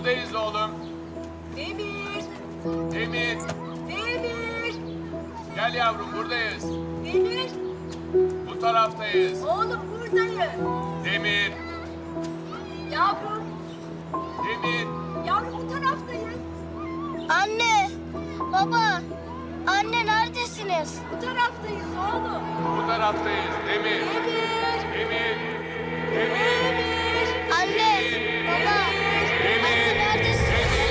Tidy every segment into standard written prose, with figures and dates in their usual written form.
buradayız oğlum. Demir. Demir. Demir. Gel yavrum, buradayız. Demir. Bu taraftayız. Oğlum buradayız. Demir. Yavrum. Demir. Yavrum bu taraftayız. Anne, baba, anne neredesiniz? Bu taraftayız oğlum. Bu taraftayız. Demir. Demir. Demir. Demir. Anne, baba, anne neredesiniz?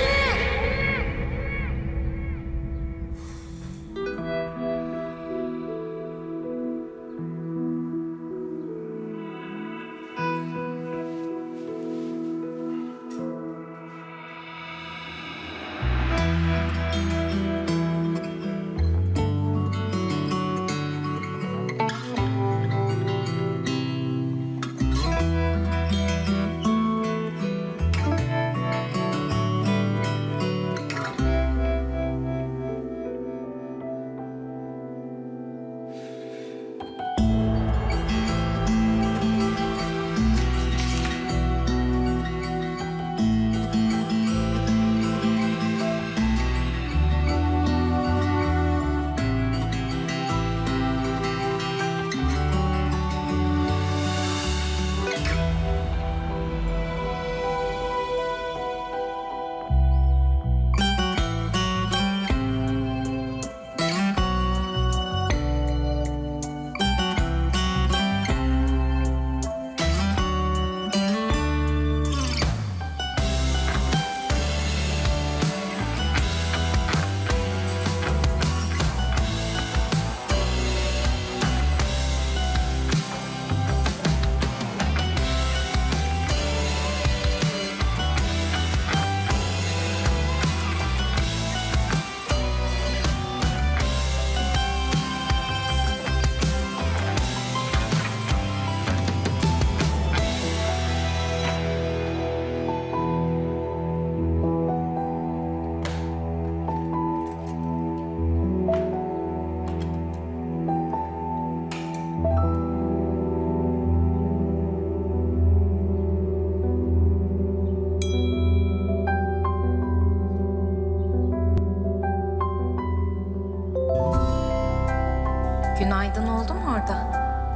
Günaydın oldu mu orada?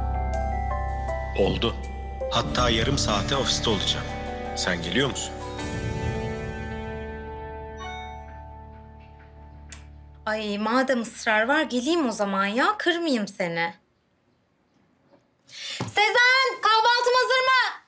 Oldu. Hatta yarım saate ofiste olacağım. Sen geliyor musun? Ay madem ısrar var geleyim o zaman ya. Kırmayayım seni. Sezen, kahvaltım hazır mı?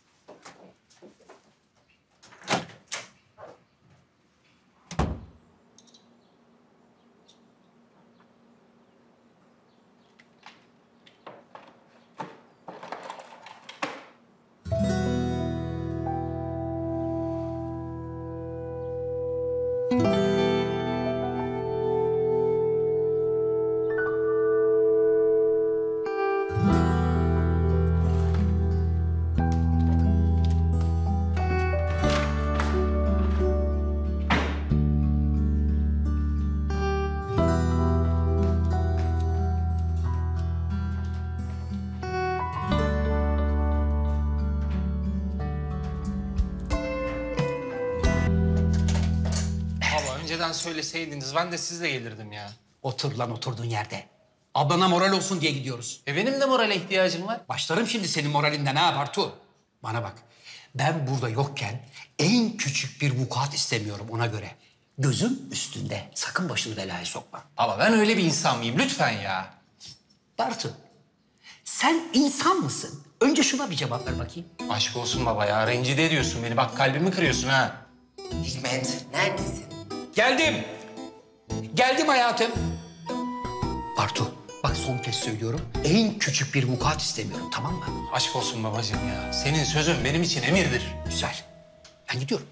Önceden söyleseydiniz ben de sizle gelirdim ya. Otur lan oturduğun yerde. Ablana moral olsun diye gidiyoruz. Benim de morale ihtiyacım var. Başlarım şimdi senin moralinden ha Bartu. Bana bak. Ben burada yokken en küçük bir vukuat istemiyorum ona göre. Gözüm üstünde. Sakın başını belaya sokma. Ama ben öyle bir insan mıyım? Lütfen ya. Bartu, sen insan mısın? Önce şuna bir cevap ver bakayım. Aşk olsun baba ya. Rencide ediyorsun beni. Bak kalbimi kırıyorsun ha. Hikmet, neredesin? Geldim. Geldim hayatım. Bartu, bak son kez söylüyorum. En küçük bir vukuat istemiyorum, tamam mı? Aşk olsun babacığım ya. Senin sözün benim için emirdir. Güzel. Ben gidiyorum.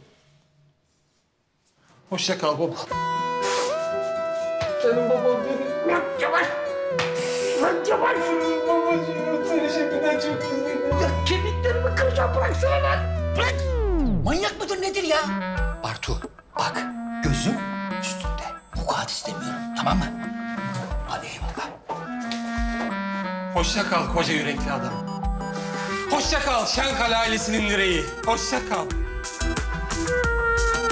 Hoşça kal baba. Canım babam benim. Yavaş. Yavaş. Babacığım seni şimdiden çok özledim. Ya kemiklerimi kıracağım, bıraksana lan. Bırak. Manyak mıdır nedir ya? Bartu, bak gözüm üstünde. Vukuat istemiyorum, tamam mı? Hadi eyvallah. Hoşça kal koca yürekli adam. Hoşça kal Şenkal ailesinin direği. Hoşça kal.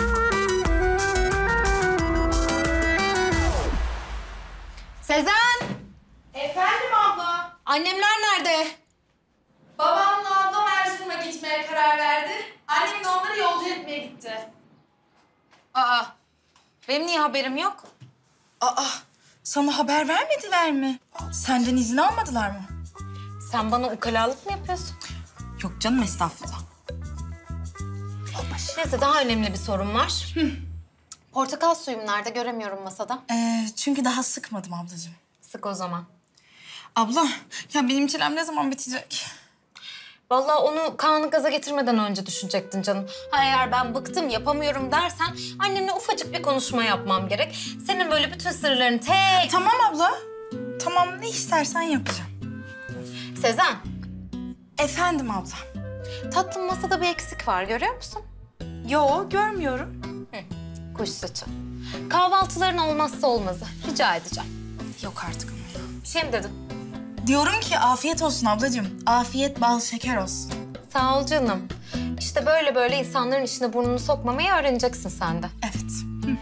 Aa, benim niye haberim yok? Aa, sana haber vermediler mi? Senden izin almadılar mı? Sen bana ukalalık mı yapıyorsun? Yok canım, estağfurullah. Neyse, daha önemli bir sorun var. Portakal suyum nerede? Göremiyorum masada. Çünkü daha sıkmadım ablacığım. Sık o zaman. Abla, ya benim çilem ne zaman bitecek? Vallahi onu Kaan'ı gaza getirmeden önce düşünecektin canım. Ha, eğer ben bıktım, yapamıyorum dersen annemle ufacık bir konuşma yapmam gerek. Senin böyle bütün sırlarını tek... Tamam abla. Tamam, ne istersen yapacağım. Sezen, Efendim abla. tatlım masada bir eksik var, görüyor musun? Yo, görmüyorum. Kuş sütü. Kahvaltıların olmazsa olmazı. Rica edeceğim. Yok artık ama ya. Bir şey mi dedin? Diyorum ki afiyet olsun ablacığım. Afiyet bal şeker olsun. Sağ ol canım. İşte böyle böyle insanların içine burnunu sokmamayı öğreneceksin sen de. Evet.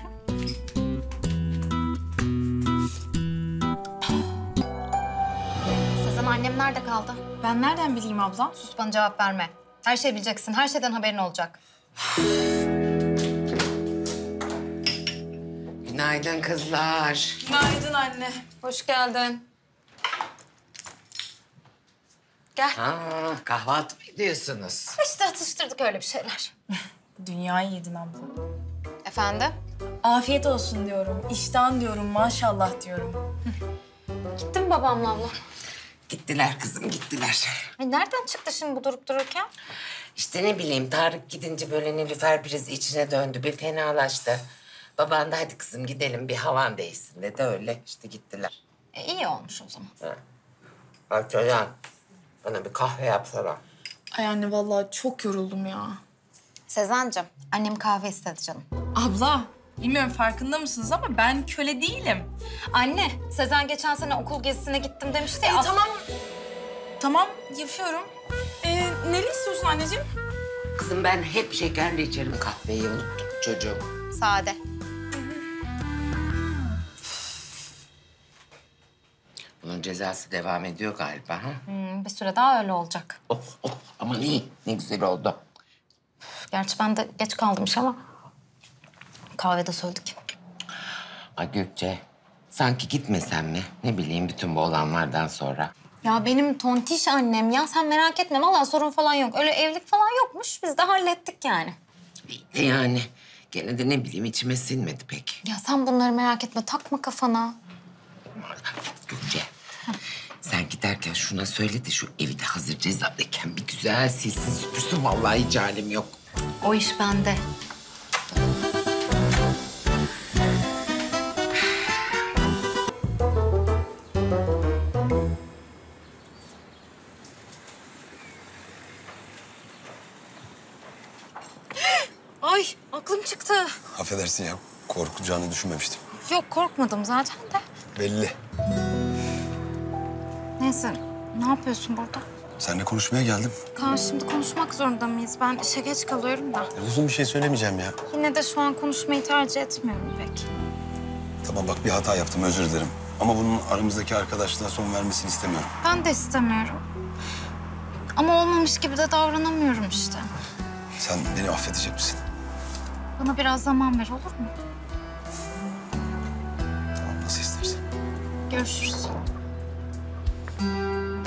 Sezen, annem nerede kaldı? Ben nereden bileyim abla? Sus, bana cevap verme. Her şeyi bileceksin. Her şeyden haberin olacak. Günaydın kızlar. Günaydın anne. Hoş geldin. Gel. Ha, kahvaltı mı ediyorsunuz? İşte atıştırdık öyle bir şeyler. Dünyayı yedin abla. Efendim? Afiyet olsun diyorum. İştahın diyorum, maşallah diyorum. Gittin mi babamla abla? Gittiler kızım, gittiler. Ay, nereden çıktı şimdi bu durup dururken? İşte ne bileyim, Tarık gidince böyle Nilüfer prizi içine döndü, bir fenalaştı. Baban da hadi kızım gidelim, bir havan değişsin dedi, öyle işte gittiler. İyi olmuş o zaman. Bak Çoyan, bana bir kahve yapsana. Ay anne, vallahi çok yoruldum ya. Sezen'cim, annem kahve istedi canım. Abla, bilmiyorum farkında mısınız ama ben köle değilim. Anne, Sezen geçen sene okul gezisine gittim demişti ya. Tamam, yapıyorum. Neli istiyorsun anneciğim? Kızım ben hep şekerle içerim kahveyi, unuttum çocuğum. Sade. Bunun cezası devam ediyor galiba ha? Bir süre daha öyle olacak. Oh oh, aman iyi, ne güzel oldu. Gerçi ben de geç kaldımış ama kahvede söyledik. Ay Gökçe, sanki gitmesem mi? Ne bileyim bütün bu olanlardan sonra. Ya benim tontiş annem ya, sen merak etme, vallahi sorun falan yok. Öyle evlilik falan yokmuş, biz de hallettik yani. İyi de yani gene de ne bileyim içime sinmedi pek. Ya sen bunları merak etme, takma kafana. Gökçe, sen giderken şuna söyle de şu evi de hazır cezadayken bir güzel silsin süpürsün. Vallahi hiç halim yok. O iş bende. Ay, aklım çıktı. Affedersin ya, korkacağını düşünmemiştim. Yok, korkmadım zaten de. Belli. Neyse, ne yapıyorsun burada? Seninle konuşmaya geldim. Kaan, şimdi konuşmak zorunda mıyız? Ben işe geç kalıyorum da. Uzun bir şey söylemeyeceğim ya. Yine de şu an konuşmayı tercih etmiyorum pek. Tamam bak, bir hata yaptım, özür dilerim. Ama bunun aramızdaki arkadaşlığa son vermesini istemiyorum. Ben de istemiyorum. Ama olmamış gibi de davranamıyorum işte. Sen beni affedecek misin? Bana biraz zaman ver, olur mu? Tamam, nasıl istersen. Görüşürüz.